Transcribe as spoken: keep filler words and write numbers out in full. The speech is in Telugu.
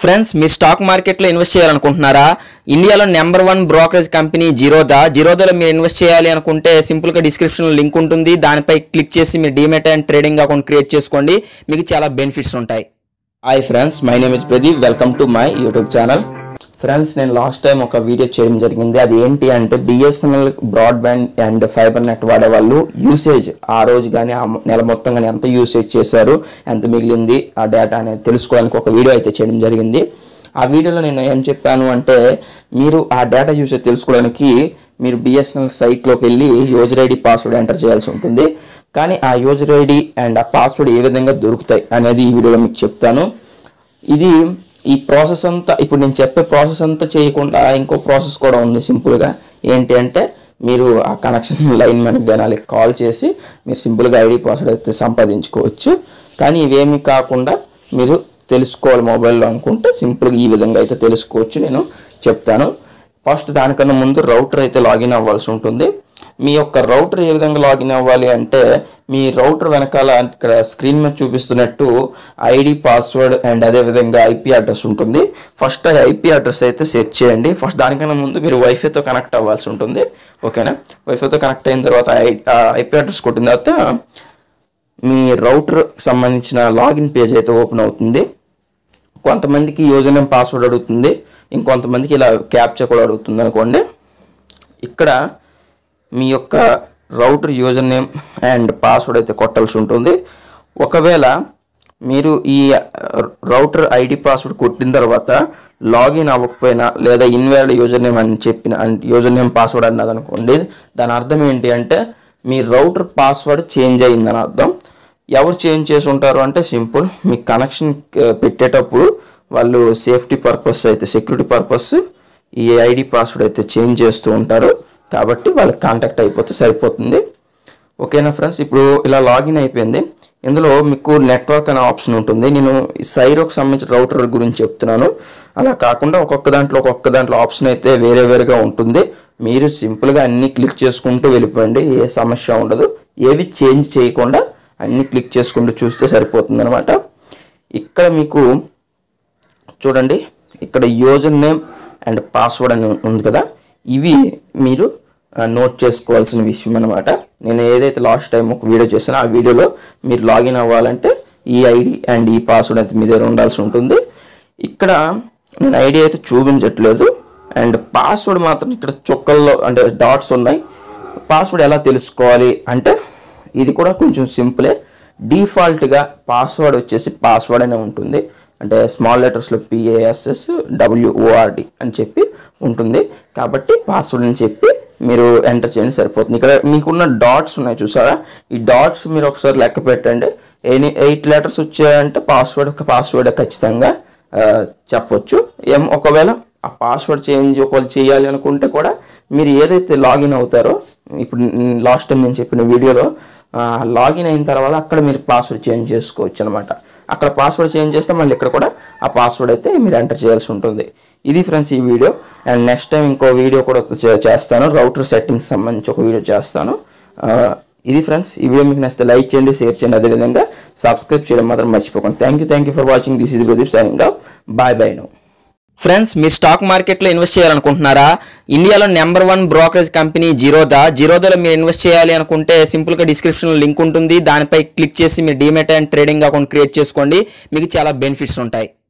ఫ్రెండ్స్ మీ స్టాక్ మార్కెట్లో ఇన్వెస్ట్ చేయాలనుకుంటున్నారా? ఇండియాలో number one brokerage company Zerodha. జిరోదాలో మీరు ఇన్వెస్ట్ చేయాలి అనుకుంటే సింపుల్గా డిస్క్రిప్షన్లో లింక్ ఉంటుంది. దానిపై క్లిక్ చేసి మీరు demat and trading account create చేసుకోండి. మీకు చాలా బెనిఫిట్స్ ఉంటాయి. Hi friends, my name is Pradeep. Welcome to my YouTube channel. Friends, నేను లాస్ట్ టైం ఒక వీడియో చేయడం జరిగింది. అది ఏంటి అంటే BSNL broadband and fibre net వాడే వాళ్ళు యూసేజ్ ఆ రోజు కానీ ఆ నెల మొత్తం కానీ ఎంత యూసేజ్ చేశారు, ఎంత మిగిలింది ఆ డేటా అనేది తెలుసుకోవడానికి ఒక వీడియో అయితే చేయడం జరిగింది. ఆ వీడియోలో నేను ఏం చెప్పాను అంటే, మీరు ఆ డేటా యూసేజ్ తెలుసుకోవడానికి మీరు బిఎస్ఎన్ఎల్ సైట్లోకి వెళ్ళి యూజర్ ఐడి పాస్వర్డ్ ఎంటర్ చేయాల్సి ఉంటుంది. కానీ ఆ యూజర్ ఐడి అండ్ ఆ పాస్వర్డ్ ఏ విధంగా దొరుకుతాయి అనేది ఈ వీడియోలో మీకు చెప్తాను. ఇది ఈ ప్రాసెస్ అంతా ఇప్పుడు నేను చెప్పే ప్రాసెస్ అంతా చేయకుండా ఇంకో ప్రాసెస్ కూడా ఉంది. సింపుల్గా ఏంటి అంటే, మీరు ఆ కనెక్షన్ లైన్ మ్యాన్కి కానీ కాల్ చేసి మీరు సింపుల్గా ఐడి పాస్వర్డ్ అయితే సంపాదించుకోవచ్చు. కానీ ఇవేమీ కాకుండా మీరు తెలుసుకోవాలి మొబైల్లో అనుకుంటే సింపుల్గా ఈ విధంగా అయితే తెలుసుకోవచ్చు. నేను చెప్తాను. ఫస్ట్ దానికన్నా ముందు రౌటర్ అయితే లాగిన్ అవ్వాల్సి ఉంటుంది. మీ యొక్క రౌటర్ ఏ విధంగా లాగిన్ అవ్వాలి అంటే, మీ రౌటర్ వెనకాల ఇక్కడ స్క్రీన్ మీద చూపిస్తున్నట్టు ఐడి పాస్వర్డ్ అండ్ అదేవిధంగా ఐపీ అడ్రస్ ఉంటుంది. ఫస్ట్ ఐపీ అడ్రస్ అయితే సెట్ చేయండి. ఫస్ట్ దానికన్నా ముందు మీరు వైఫైతో కనెక్ట్ అవ్వాల్సి ఉంటుంది. ఓకేనా? వైఫైతో కనెక్ట్ అయిన తర్వాత ఐపీ అడ్రస్ కొట్టిన తర్వాత మీ రౌటర్ సంబంధించిన లాగిన్ పేజ్ అయితే ఓపెన్ అవుతుంది. కొంతమందికి యూజర్ నేమ్ పాస్వర్డ్ అడుగుతుంది, ఇంకొంతమందికి ఇలా క్యాప్చా కూడా అడుగుతుంది అనుకోండి. ఇక్కడ మీ యొక్క router user name and password అయితే కొట్టాల్సి ఉంటుంది. ఒకవేళ మీరు ఈ రౌటర్ ఐడి పాస్వర్డ్ కొట్టిన తర్వాత లాగిన్ అవ్వకపోయినా లేదా ఇన్వాలిడ్ యూజర్ నేమ్ అని చెప్పిన యూజర్ నేమ్ పాస్వర్డ్ అన్నది అనుకోండి, దాని అర్థం ఏంటి అంటే మీ రౌటర్ పాస్వర్డ్ చేంజ్ అయ్యిందని అర్థం. ఎవరు చేంజ్ చేసి ఉంటారు అంటే, సింపుల్ మీ కనెక్షన్ పెట్టేటప్పుడు వాళ్ళు సేఫ్టీ పర్పస్ అయితే సెక్యూరిటీ పర్పస్ ఈ ఐడి పాస్వర్డ్ అయితే చేంజ్ చేస్తూ ఉంటారు. కాబట్టి వాళ్ళకి కాంటాక్ట్ అయిపోతే సరిపోతుంది. ఓకేనా ఫ్రెండ్స్? ఇప్పుడు ఇలా లాగిన్ అయిపోయింది. ఇందులో మీకు నెట్వర్క్ అనే ఆప్షన్ ఉంటుంది. నేను సైరోకి సంబంధించిన రౌటర్ గురించి చెప్తున్నాను. అలా కాకుండా ఒక్కొక్క దాంట్లో ఒక్కొక్క దాంట్లో ఆప్షన్ అయితే వేరే వేరేగా ఉంటుంది. మీరు సింపుల్గా అన్నీ క్లిక్ చేసుకుంటూ వెళ్ళిపోండి, ఏ సమస్య ఉండదు. ఏవి చేంజ్ చేయకుండా అన్నీ క్లిక్ చేసుకుంటూ చూస్తే సరిపోతుంది అనమాట. ఇక్కడ మీకు చూడండి, ఇక్కడ యూజర్ నేమ్ అండ్ పాస్వర్డ్ అని ఉంది కదా, ఇవి మీరు నోట్ చేసుకోవాల్సిన విషయం అనమాట. నేను ఏదైతే లాస్ట్ టైం ఒక వీడియో చేశానో ఆ వీడియోలో మీరు లాగిన్ అవ్వాలంటే ఈ ఐడి అండ్ ఈ పాస్వర్డ్ అయితే మీ దగ్గర ఉండాల్సి ఉంటుంది. ఇక్కడ నేను ఐడి అయితే చూపించట్లేదు అండ్ పాస్వర్డ్ మాత్రం ఇక్కడ చుక్కల్లో అంటే డాట్స్ ఉన్నాయి. పాస్వర్డ్ ఎలా తెలుసుకోవాలి అంటే, ఇది కూడా కొంచెం సింపులే. డిఫాల్ట్గా పాస్వర్డ్ వచ్చేసి పాస్వర్డ్ అనే ఉంటుంది. అంటే స్మాల్ లెటర్స్లో పిఏఎస్ఎస్ డబ్ల్యూఓఆర్డి అని చెప్పి ఉంటుంది. కాబట్టి పాస్వర్డ్ అని చెప్పి మీరు ఎంటర్ చేయండి, సరిపోతుంది. ఇక్కడ మీకున్న డాట్స్ ఉన్నాయి చూసారా, ఈ డాట్స్ మీరు ఒకసారి లెక్క పెట్టండి. ఎనీ ఎయిట్ లెటర్స్ వచ్చాయంటే పాస్వర్డ్ పాస్వర్డ్ ఖచ్చితంగా చెప్పొచ్చు. ఏం ఒకవేళ ఆ పాస్వర్డ్ చేంజ్ ఒకవేళ చేయాలి అనుకుంటే కూడా మీరు ఏదైతే లాగిన్ అవుతారో, ఇప్పుడు లాస్ట్ టైం నేను చెప్పిన వీడియోలో లాగిన్ అయిన తర్వాత అక్కడ మీరు పాస్వర్డ్ చేంజ్ చేసుకోవచ్చు అనమాట. అక్కడ పాస్వర్డ్ చేంజ్ చేస్తే మళ్ళీ ఇక్కడ కూడా ఆ పాస్వర్డ్ అయితే మీరు ఎంటర్ చేయాల్సి ఉంటుంది. ఇది ఫ్రెండ్స్ ఈ వీడియో. అండ్ నెక్స్ట్ టైం ఇంకో వీడియో కూడా చేస్తాను, రౌటర్ సెట్టింగ్స్ సంబంధించి ఒక వీడియో చేస్తాను. ఇది ఫ్రెండ్స్, ఈ వీడియో మీకు నచ్చితే లైక్ చేయండి, షేర్ చేయండి, అదేవిధంగా సబ్స్క్రైబ్ చేయడం మాత్రం మర్చిపోకండి. Thank you thank you for watching. This is Pradeep signing off. Bye bye now. Friends, మీరు స్టాక్ మార్కెట్లో ఇన్వెస్ట్ చేయాలనుకుంటున్నారా? ఇండియాలో number one brokerage company Zerodha. జిరోదాలో మీరు ఇన్వెస్ట్ చేయాలి అనుకుంటే సింపుల్గా డిస్క్రిప్షన్లో లింక్ ఉంటుంది. దానిపై క్లిక్ చేసి మీరు demat and trading account create చేసుకోండి. మీకు చాలా బెనిఫిట్స్ ఉంటాయి.